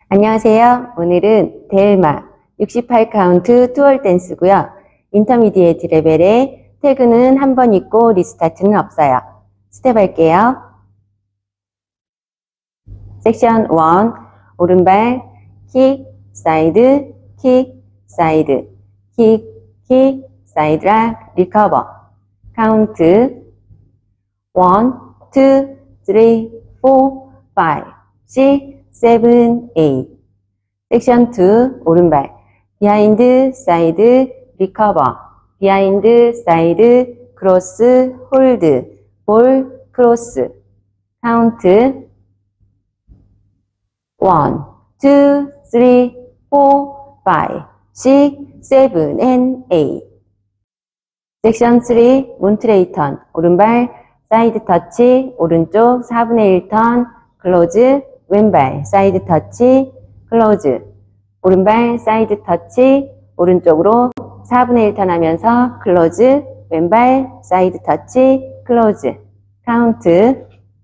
안녕하세요. 오늘은 델마 68카운트 투월 댄스고요. 인터미디에이트 레벨에 태그는 한 번 있고 리스타트는 없어요. 스텝 할게요. 섹션 1, 오른발 킥, 사이드, 킥, 사이드, 킥, 킥, 사이드 락, 리커버. 카운트 1, 2, 3, 4, 5, 6, 7, 8. 섹션 2, 오른발 비하인드, 사이드, 리커버, 비하인드, 사이드, 크로스, 홀드, 볼, 크로스. 카운트 1, 2, 3, 4, 5, 6, 7, and 8. 섹션 3, 몬트레이턴, 오른발 사이드 터치, 오른쪽 4분의 1 턴, 클로즈, 왼발 사이드 터치, 클로즈, 오른발 사이드 터치, 오른쪽으로 4분의 1 턴 하면서 클로즈, 왼발 사이드 터치, 클로즈. 카운트 1,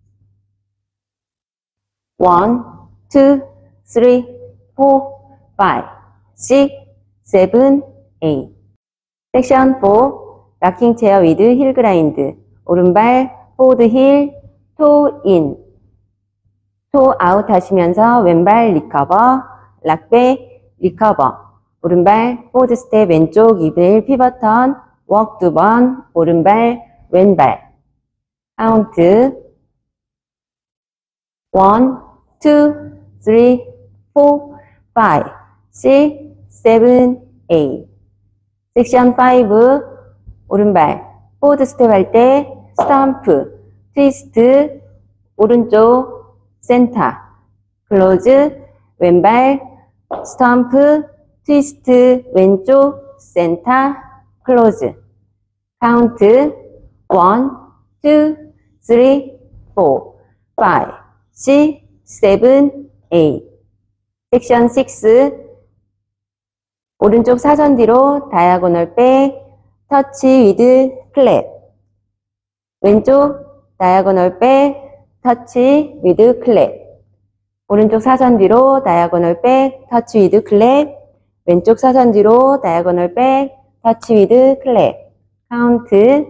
2, 3, 4, 5, 6, 7, 8. 섹션 4, 락킹 체어 위드 힐 그라인드, 오른발 포드 힐, 토 인, 토 아웃 하시면서 왼발 리커버, 락백, 리커버, 오른발 포드 스텝 왼쪽 2분의 1 피벗 턴, 웍 2번, 오른발, 왼발. 카운트 1, 2, 3, 4, 5, 6, 7, 8. 섹션 5, 오른발 포드 스텝 할 때 스탬프, 트위스트, 오른쪽 센터, 클로즈, 왼발 스탬프, 트위스트, 왼쪽 센터, 클로즈. 카운트 1, 2, 3, 4, 5, 6, 7, 8. 섹션 6, 오른쪽 사선 뒤로 다이아고널 백, 터치 위드 클랩, 왼쪽 다이아고널 백, 터치 위드 클랩, 오른쪽 사선 뒤로 다이아고널 백, 터치 위드 클랩, 왼쪽 사선 뒤로 다이아고널 백, 터치 위드 클랩. 카운트 1,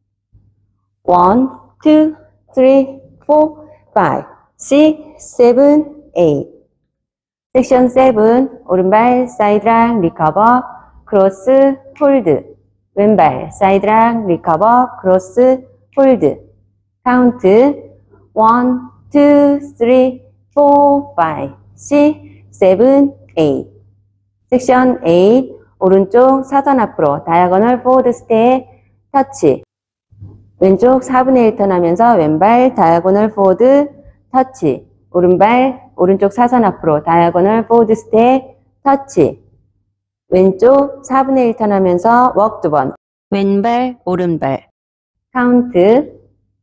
2, 3, 4, 5, 6, 7, 8. 섹션 7, 오른발 사이드락 리커버, 크로스, 홀드, 왼발 사이드락 리커버, 크로스, 홀드. 카운트 1, 2, 3, 4, 5, 6, 7, 8. 섹션 8, 오른쪽 사선 앞으로 다이아고널 포워드 스텝 터치, 왼쪽 4분의 1 턴 하면서 왼발 다이아고널 포워드 터치, 오른발 오른쪽 사선 앞으로 다이아고널 포워드 스텝 터치, 왼쪽 4분의 1 턴 하면서 웍 2번, 왼발 오른발. 카운트 1,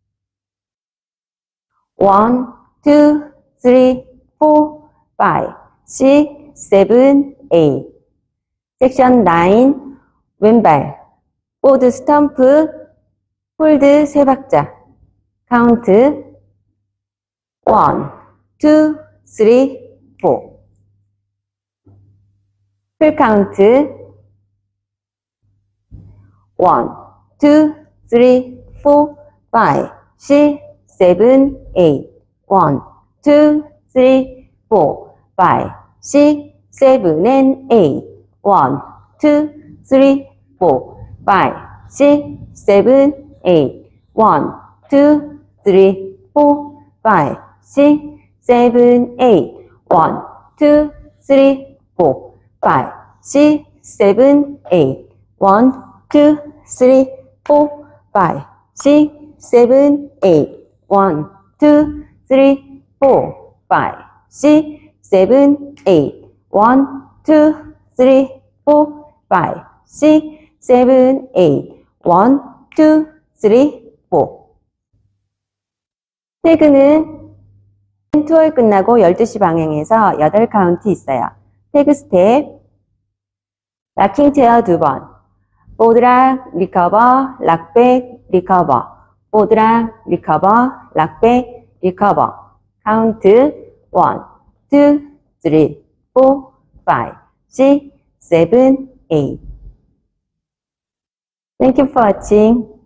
2, 3, 4, 5, 6, 7, 8. 섹션 9, 왼발 포드 스탬프, 홀드 3박자. 카운트 1, 2, 3, 4. 풀 카운트 1, 2, 3, 4, 5, 6, 7, 8. 1, 2, 3, 4, 5, 6, 7, and 8. 1, 2, 3, 4, 5, 6, 7, 8. 1, 2, 3, 4, 5, 6, 7, 8. 1, 2, 3, 4, 5, 6, 7, 8. 1, 2, 3, 4, 5, 6, 7, 8. 1, 2, 3, 4, 5, 6, 7, 8. 1, 2, 3, 4, 5, 6, 7, 8. 1, 2, 3, 4. 태그는 투월 끝나고 12시 방향에서 8카운트 있어요. 태그 스텝, 락킹 체어 2번, 보드락, 리커버, 락백, 리커버, 보드락, 리커버, 락백, 리커버. 카운트 1, 2, 3, 4, 5, 6, 7, 8. Thank you for watching.